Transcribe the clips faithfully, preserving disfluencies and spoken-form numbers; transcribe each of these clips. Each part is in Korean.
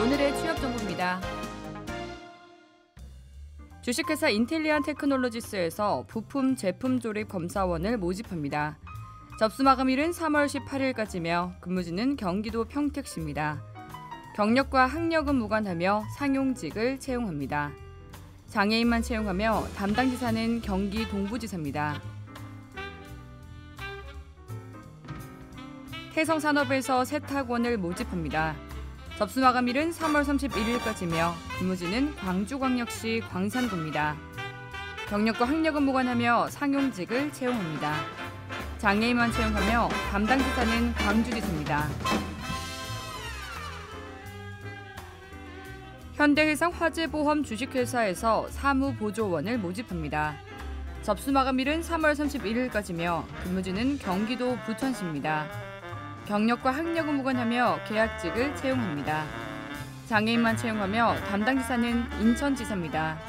오늘의 취업 정보입니다. 주식회사 인텔리안 테크놀로지스에서 부품 제품 조립 검사원을 모집합니다. 접수 마감일은 삼월 십팔일까지며 근무지는 경기도 평택시입니다. 경력과 학력은 무관하며 상용직을 채용합니다. 장애인만 채용하며 담당 지사는 경기 동부지사입니다. 태성산업에서 세탁원을 모집합니다. 접수 마감일은 삼월 삼십일일까지며 근무지는 광주광역시 광산구입니다. 경력과 학력은 무관하며 상용직을 채용합니다. 장애인만 채용하며 담당 지사는 광주지사입니다. 현대해상 화재보험 주식회사에서 사무보조원을 모집합니다. 접수 마감일은 삼월 삼십일일까지며 근무지는 경기도 부천시입니다. 경력과 학력은 무관하며 계약직을 채용합니다. 장애인만 채용하며 담당 지사는 인천지사입니다.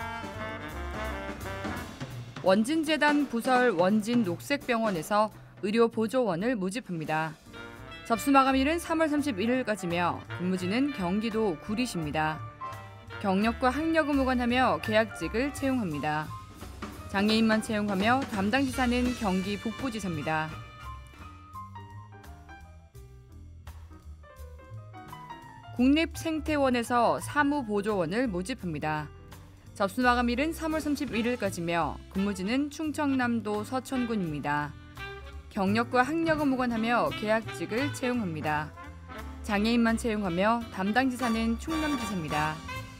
원진재단 부설 원진녹색병원에서 의료보조원을 모집합니다. 접수 마감일은 삼월 삼십일일까지며 근무지는 경기도 구리시입니다. 경력과 학력은 무관하며 계약직을 채용합니다. 장애인만 채용하며 담당 지사는 경기 북부지사입니다. 국립생태원에서 사무보조원을 모집합니다. 접수 마감일은 삼월 삼십일일까지며 근무지는 충청남도 서천군입니다. 경력과 학력은 무관하며 계약직을 채용합니다. 장애인만 채용하며 담당 지사는 충남지사입니다.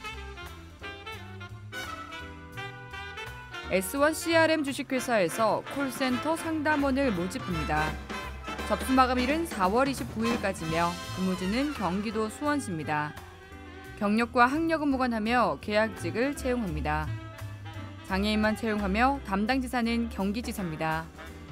에스원 씨알엠 주식회사에서 콜센터 상담원을 모집합니다. 접수 마감일은 사월 이십구일까지며 근무지는 경기도 수원시입니다. 경력과 학력은 무관하며 계약직을 채용합니다. 장애인만 채용하며 담당 지사는 경기지사입니다.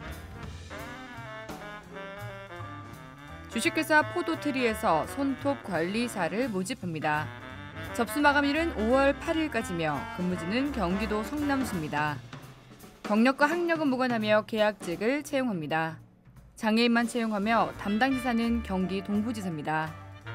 주식회사 포도트리에서 손톱 관리사를 모집합니다. 접수 마감일은 오월 팔일까지며 근무지는 경기도 성남시입니다. 경력과 학력은 무관하며 계약직을 채용합니다. 장애인만 채용하며 담당 지사는 경기 동부지사입니다.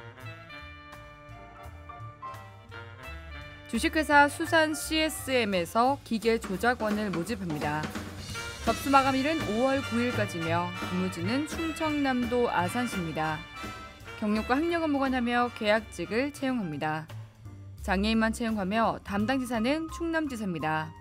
주식회사 수산 씨에스엠에서 기계 조작원을 모집합니다. 접수 마감일은 오월 구일까지며 근무지는 충청남도 아산시입니다. 경력과 학력은 무관하며 계약직을 채용합니다. 장애인만 채용하며 담당 지사는 충남지사입니다.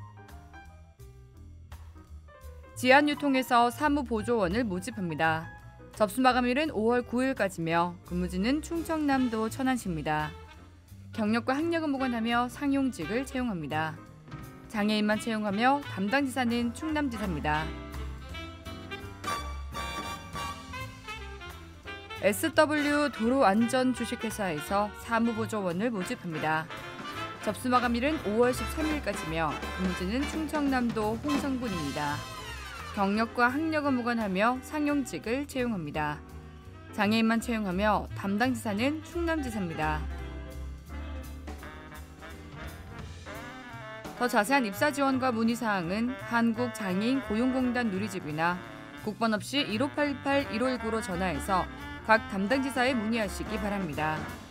지안유통에서 사무보조원을 모집합니다. 접수 마감일은 오월 구일까지며 근무지는 충청남도 천안시입니다. 경력과 학력은 무관하며 상용직을 채용합니다. 장애인만 채용하며 담당 지사는 충남지사입니다. 에스더블유 도로안전 주식회사에서 사무보조원을 모집합니다. 접수 마감일은 오월 십삼일까지며 근무지는 충청남도 홍성군입니다. 경력과 학력은 무관하며 상용직을 채용합니다. 장애인만 채용하며 담당 지사는 충남지사입니다. 더 자세한 입사 지원과 문의 사항은 한국장애인 고용공단 누리집이나 국번 없이 일오팔팔 일오일구로 전화해서 각 담당 지사에 문의하시기 바랍니다.